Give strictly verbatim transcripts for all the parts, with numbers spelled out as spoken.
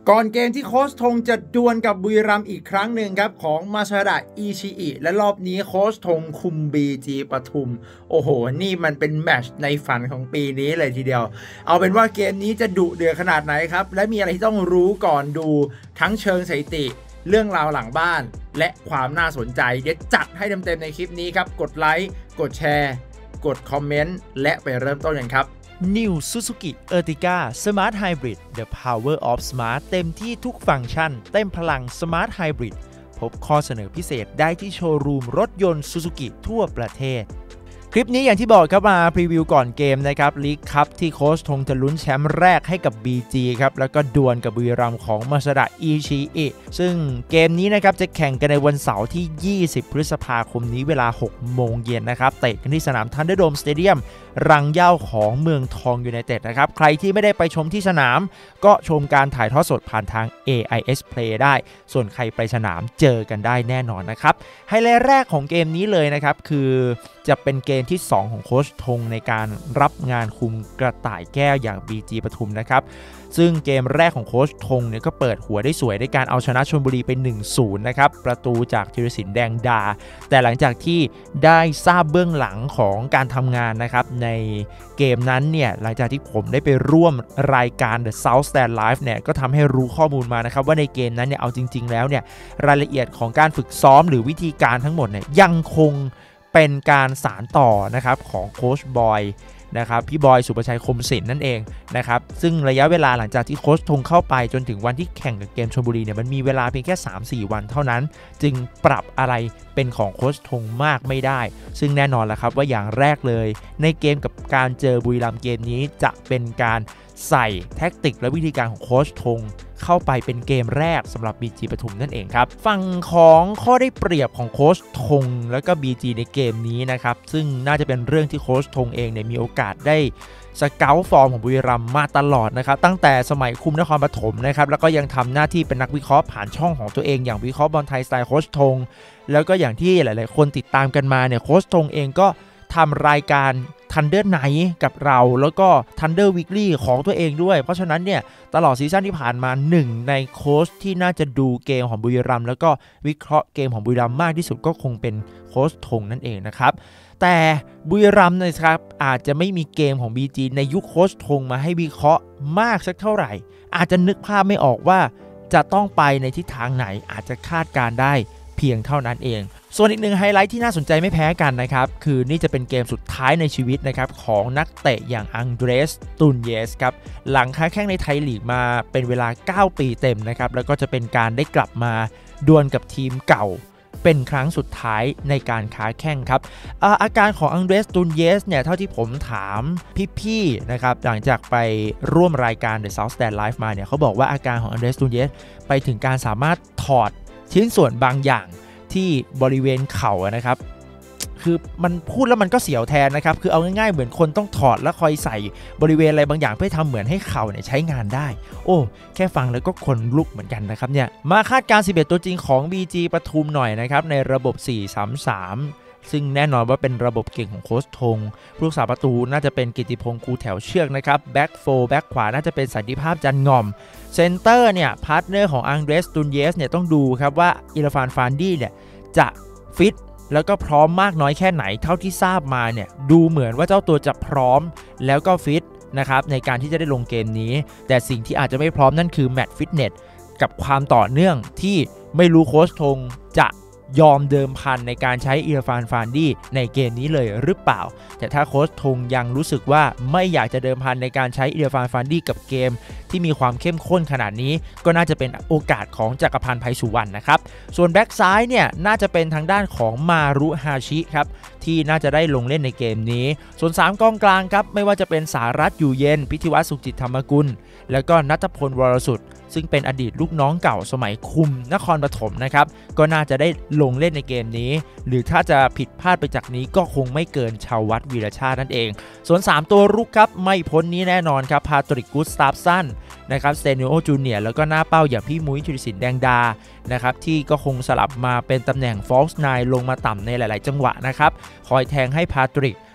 ก่อนเกมที่โค้ชธงจะดวลกับบุรีรัมย์อีกครั้งหนึ่งครับของมาซาดะอิชิอิและรอบนี้โค้ชธงคุม บี จี ปทุมโอ้โหนี่มันเป็นแมตช์ในฝันของปีนี้เลยทีเดียวเอาเป็นว่าเกมนี้จะดุเดือดขนาดไหนครับและมีอะไรที่ต้องรู้ก่อนดูทั้งเชิงสถิติเรื่องราวหลังบ้านและความน่าสนใจเดี๋ยวจัดให้เต็มๆในคลิปนี้ครับกดไลค์กดแชร์กดคอมเมนต์และไปเริ่มต้นกันครับ New Suzuki Ertiga Smart Hybrid The Power of Smart เต็มที่ทุกฟังก์ชันเต็มพลัง Smart Hybrid พบข้อเสนอพิเศษได้ที่โชว์รูมรถยนต์ Suzuki ทั่วประเทศคลิปนี้อย่างที่บอกครับมาพรีวิวก่อนเกมนะครับลีกคัพที่โค้ชธงจะลุ้นแชมป์แรกให้กับ บี จี ครับแล้วก็ดวลกับบุรีรัมย์ของมาซาดะอิชิอิซึ่งเกมนี้นะครับจะแข่งกันในวันเสาร์ที่ยี่สิบพฤษภาคมนี้เวลาหกโมงเย็นนะครับเตะกันที่สนามทันเดอร์โดมสเตเดียมรังเหย้าของเมืองทองยูไนเต็ดนะครับใครที่ไม่ได้ไปชมที่สนามก็ชมการถ่ายทอดสดผ่านทาง เอ ไอ เอส Play ได้ส่วนใครไปสนามเจอกันได้แน่นอนนะครับไฮไลท์แรกของเกมนี้เลยนะครับคือจะเป็นเกมที่สองของโค้ชธงในการรับงานคุมกระต่ายแก้วอย่าง บี จี ปทุมนะครับซึ่งเกมแรกของโค้ชธงเนี่ยก็เปิดหัวได้สวยในการเอาชนะชลบุรีไป หนึ่งศูนย์ นะครับประตูจากธีรศิลป์แดงดาแต่หลังจากที่ได้ทราบเบื้องหลังของการทำงานนะครับในเกมนั้นเนี่ยหลังจากที่ผมได้ไปร่วมรายการ The South Stand Live เนี่ยก็ทำให้รู้ข้อมูลมานะครับว่าในเกมนั้นเนี่ยเอาจริงๆแล้วเนี่ยรายละเอียดของการฝึกซ้อมหรือวิธีการทั้งหมดเนี่ยยังคงเป็นการสานต่อนะครับของโค้ชบอยนะครับพี่บอยสุประชัยคมศิลป์นั่นเองนะครับซึ่งระยะเวลาหลังจากที่โค้ชธงเข้าไปจนถึงวันที่แข่งกับเกมชลบุรีเนี่ยมันมีเวลาเพียงแค่ สามสี่ วันเท่านั้นจึงปรับอะไรเป็นของโค้ชธงมากไม่ได้ซึ่งแน่นอนแล้วครับว่าอย่างแรกเลยในเกมกับการเจอบุรีรัมย์เกมนี้จะเป็นการใส่แท็กติกและวิธีการของโค้ชธงเข้าไปเป็นเกมแรกสำหรับ บี จี ปทุมนั่นเองครับฝั่งของข้อได้เปรียบของโค้ชธงแล้วก็ บี จี ในเกมนี้นะครับซึ่งน่าจะเป็นเรื่องที่โค้ชธงเองเนี่ยมีโอกาสได้สเกาต์ฟอร์มของบุรีรัมย์มาตลอดนะครับตั้งแต่สมัยคุมนครปฐมนะครับแล้วก็ยังทำหน้าที่เป็นนักวิเคราะห์ผ่านช่องของตัวเองอย่างวิเคราะห์บอลไทยสไตล์โค้ชธงแล้วก็อย่างที่หลายๆคนติดตามกันมาเนี่ยโค้ชธงเองก็ทำรายการ Thunder Night กับเราแล้วก็ Thunder Weekly ของตัวเองด้วยเพราะฉะนั้นเนี่ยตลอดซีซั่นที่ผ่านมาหนึ่งในโค้ชที่น่าจะดูเกมของบุรีรัมย์แล้วก็วิเคราะห์เกมของบุรีรัมย์มากที่สุดก็คงเป็นโค้ชธงนั่นเองนะครับแต่บุรีรัมย์นะครับอาจจะไม่มีเกมของ บี จี ในยุคโค้ชธงมาให้วิเคราะห์มากสักเท่าไหร่อาจจะนึกภาพไม่ออกว่าจะต้องไปในทิศทางไหนอาจจะคาดการได้เพียงเท่านั้นเองส่วนอีกหนึ่งไฮไลท์ที่น่าสนใจไม่แพ้กันนะครับคือนี่จะเป็นเกมสุดท้ายในชีวิตนะครับของนักเตะอย่างอังเดรสตุนเยสครับหลังค้าแข้งในไทยลีกมาเป็นเวลาเก้าปีเต็มนะครับแล้วก็จะเป็นการได้กลับมาดวลกับทีมเก่าเป็นครั้งสุดท้ายในการค้าแข้งครับ อา, อาการของอังเดรสตุนเยสเนี่ยเท่าที่ผมถามพี่ๆนะครับหลังจากไปร่วมรายการ The South Stand Live มาเนี่ยเขาบอกว่าอาการของอังเดรสตุนเยสไปถึงการสามารถถอดชิ้นส่วนบางอย่างที่บริเวณเข่านะครับคือมันพูดแล้วมันก็เสียวแทนนะครับคือเอาง่ายๆเหมือนคนต้องถอดแล้วคอยใส่บริเวณอะไรบางอย่างเพื่อทำเหมือนให้เข่าเนี่ยใช้งานได้โอ้แค่ฟังแล้วก็ขนลุกเหมือนกันนะครับเนี่ยมาคาดการณ์สิบเอ็ดตัวจริงของ บี จี ปทุมหน่อยนะครับในระบบ สี่ สาม สาม ซึ่งแน่นอนว่าเป็นระบบเก่งของโค้ชธงผู้รักษาประตูน่าจะเป็นกิติพงษ์คูแถวเชือกนะครับแบ็กโฟแบ็กขวาน่าจะเป็นสันติภาพจันง่อมเซนเตอร์เนี่ยพาร์ทเนอร์ของอังเดรสตุนเยสเนี่ยต้องดูครับว่าอิราฟานฟานดี้เนี่ยจะฟิตแล้วก็พร้อมมากน้อยแค่ไหนเท่าที่ทราบมาเนี่ยดูเหมือนว่าเจ้าตัวจะพร้อมแล้วก็ฟิตนะครับในการที่จะได้ลงเกมนี้แต่สิ่งที่อาจจะไม่พร้อมนั่นคือแมตช์ฟิตเนสกับความต่อเนื่องที่ไม่รู้โค้ชธงจะยอมเดิมพันในการใช้อิราฟานฟานดี้ในเกมนี้เลยหรือเปล่าแต่ถ้าโค้ชธงยังรู้สึกว่าไม่อยากจะเดิมพันในการใช้อิราฟานฟานดี้กับเกมที่มีความเข้มข้นขนาดนี้ก็น่าจะเป็นโอกาสของจักรพันธ์ไพสุวรรณนะครับส่วนแบ็กซ้ายเนี่ยน่าจะเป็นทางด้านของมารุฮาชิครับที่น่าจะได้ลงเล่นในเกมนี้ส่วนสามกองกลางครับไม่ว่าจะเป็นสารัตน์อยู่เย็นพิธีวัฒน์สุขจิตธรรมกุลแล้วก็ณัฐพลวรสุทธิ์ซึ่งเป็นอดีตลูกน้องเก่าสมัยคุมนครปฐมนะครับก็น่าจะได้ลงเล่นในเกมนี้หรือถ้าจะผิดพลาดไปจากนี้ก็คงไม่เกินชาววัดวีรชาตินั่นเองส่วนสามตัวรุกครับไม่พ้นนี้แน่นอนครับพาตริก กูสตาฟสันนะครับสเตนิโอจูเนียร์แล้วก็หน้าเป้าอย่างพี่มุ้ยธีรศิลป์แดงดานะครับที่ก็คงสลับมาเป็นตำแหน่งฟอลส์ไนน์ลงมาต่ำในหลายๆจังหวะนะครับคอยแทงให้พาตริก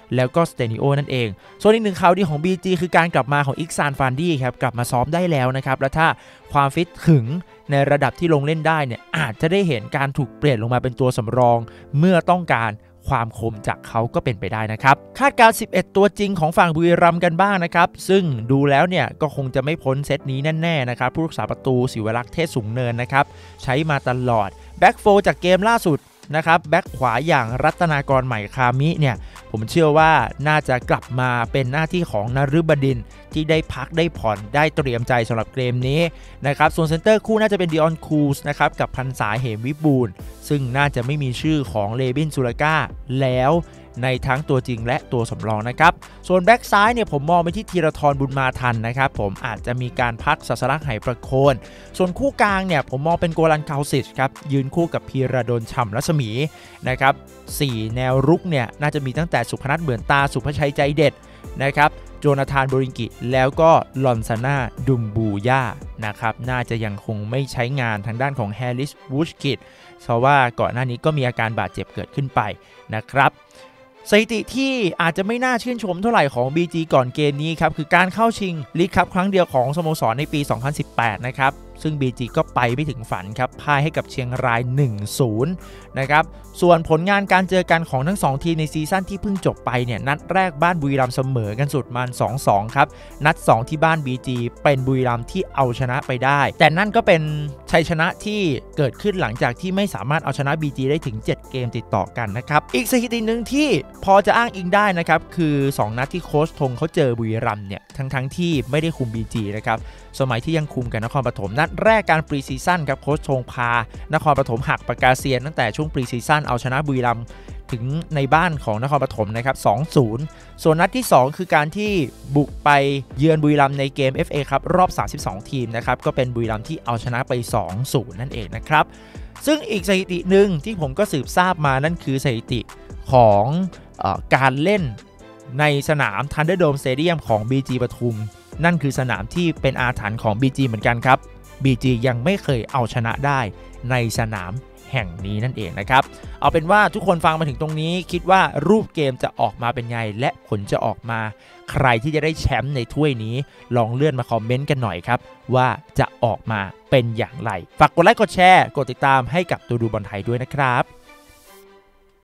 แล้วก็สเตนิโอนั่นเองส่วนอีกหนึ่งข่าวดีของ บี จี คือการกลับมาของอิกซานฟานดี้ครับกลับมาซ้อมได้แล้วนะครับและถ้าความฟิตถึงในระดับที่ลงเล่นได้เนี่ยอาจจะได้เห็นการถูกเปลี่ยนลงมาเป็นตัวสำรองเมื่อต้องการความคมจากเขาก็เป็นไปได้นะครับคาดการณ์สิบเอ็ดตัวจริงของฝั่งบุรีรัมย์กันบ้างนะครับซึ่งดูแล้วเนี่ยก็คงจะไม่พ้นเซตนี้แน่ๆนะครับผู้รักษาประตูศิวรักษ์เทศสูงเนินนะครับใช้มาตลอดแบ็กโฟร์จากเกมล่าสุดนะครับแบ็กขวาอย่างรัตนากรใหม่คามิเนี่ยผมเชื่อว่าน่าจะกลับมาเป็นหน้าที่ของนฤบดินทร์ที่ได้พักได้ผ่อนได้เตรียมใจสำหรับเกมนี้นะครับส่วนเซนเตอร์คู่น่าจะเป็นดิออนคูสนะครับกับพันษาเหมวิบูลย์ซึ่งน่าจะไม่มีชื่อของเลบินซูลาก้าแล้วในทั้งตัวจริงและตัวสำรองนะครับส่วนแบ็กซ้ายเนี่ยผมมองไปที่ธีรทรบุญมาทันนะครับผมอาจจะมีการพักศาสลักษ์ไหประโคนส่วนคู่กลางเนี่ยผมมองเป็นโกลันเกาซิชครับยืนคู่กับพีระดลฉ่ำรัศมีนะครับสี่แนวรุกเนี่ยน่าจะมีตั้งแต่สุพนัทเหมือนตาสุภชัยใจเด็ดนะครับโจนาธานโบริงกิแล้วก็ลอนซาน่าดุมบูย่านะครับน่าจะยังคงไม่ใช้งานทางด้านของแฮร์ริสวูชกิดเพราะว่าก่อนหน้านี้ก็มีอาการบาดเจ็บเกิดขึ้นไปนะครับสถิติที่อาจจะไม่น่าชื่นชมเท่าไหร่ของ บี จี ก่อนเกมนี้ครับคือการเข้าชิงลีกคัพครั้งเดียวของสโมสรในปีสองพันสิบแปดนะครับซึ่ง บี จี ก็ไปไม่ถึงฝันครับพ่ายให้กับเชียงราย หนึ่งศูนย์ นะครับส่วนผลงานการเจอกันของทั้งสองทีมในซีซั่นที่เพิ่งจบไปเนี่ยนัดแรกบ้านบุรีรัมย์เสมอกันสุดมัน สองสอง ครับนัดสองที่บ้าน บี จี เป็นบุรีรัมย์ที่เอาชนะไปได้แต่นั่นก็เป็นชัยชนะที่เกิดขึ้นหลังจากที่ไม่สามารถเอาชนะ บี จี ได้ถึงเจ็ดเกมติดต่อกันนะครับอีกสถิติหนึ่งที่พอจะอ้างอิงได้นะครับคือสองนัดที่โค้ชธงเขาเจอบุรีรัมย์เนี่ยทั้งทั้งที่ไม่ได้คุม บี จี นะครับสมัยที่ยังคุมกับนครปฐมนัดแรกการปรีซีซั่นครับโค้ชธงพานครปฐมหักปากกาเซียนตั้งแต่ช่วงปรีซีซั่นเอาชนะบุรีรัมย์ถึงในบ้านของนครปฐมนะครับ สองศูนย์ ส่วนนัดที่สองคือการที่บุกไปเยือนบุรีรัมย์ในเกม เอฟ เอ ครับรอบสามสิบสองทีมนะครับก็เป็นบุรีรัมย์ที่เอาชนะไป สองศูนย์ นั่นเองนะครับซึ่งอีกสถิติหนึ่งที่ผมก็สืบทราบมานั่นคือสถิติของเอ่อการเล่นในสนาม Thunderdome Stadium ของ บี จี ปทุมนั่นคือสนามที่เป็นอาถรรพ์ของ บี จี เหมือนกันครับ บี จี ยังไม่เคยเอาชนะได้ในสนามแห่งนี้นั่นเองนะครับเอาเป็นว่าทุกคนฟังมาถึงตรงนี้คิดว่ารูปเกมจะออกมาเป็นไงและผลจะออกมาใครที่จะได้แชมป์ในถ้วยนี้ลองเลื่อนมาคอมเมนต์กันหน่อยครับว่าจะออกมาเป็นอย่างไรฝากกดไลค์กดแชร์กดติดตามให้กับตัวดูบอลไทยด้วยนะครับ